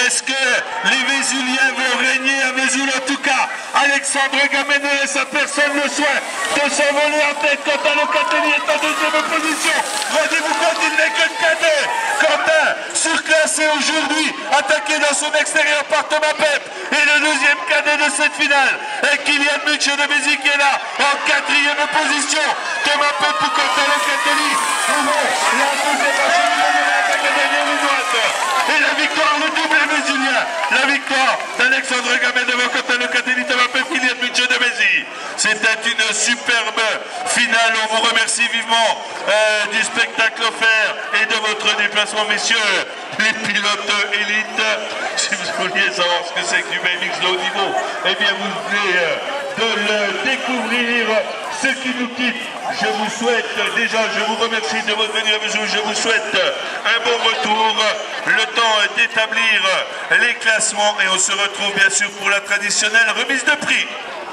Est-ce que les Vésuliens vont régner à Vesoul? En tout cas, Alexandre Gamet ne laisse à personne le soin de s'envoler en tête. Quentin Locatelli est en deuxième position. Rendez-vous compte, il n'est que cadet. Quentin, surclassé aujourd'hui, attaqué dans son extérieur par Thomas Pep. Et le deuxième cadet de cette finale est Kylian Mutche de Béziers qui est là en quatrième position. Thomas Pep pour Quentin Locatelli. La deuxième acheminement de l'attaque derrière les droites. Et la victoire, le double vésulien. La victoire d'Alexandre Gamet devant Quentin Locatelli, Thomas Pep, Kylian Mutche de Béziers. C'était une superbe finale. On vous remercie vivement du spectacle offert et de votre déplacement, messieurs les pilotes élites. Si vous vouliez savoir ce que c'est que du BMX de haut niveau, eh bien vous venez de le découvrir. Ceux qui nous quittent, je vous souhaite déjà, je vous remercie de votre venue à Vesoul, je vous souhaite un bon retour, le temps d'établir les classements et on se retrouve bien sûr pour la traditionnelle remise de prix.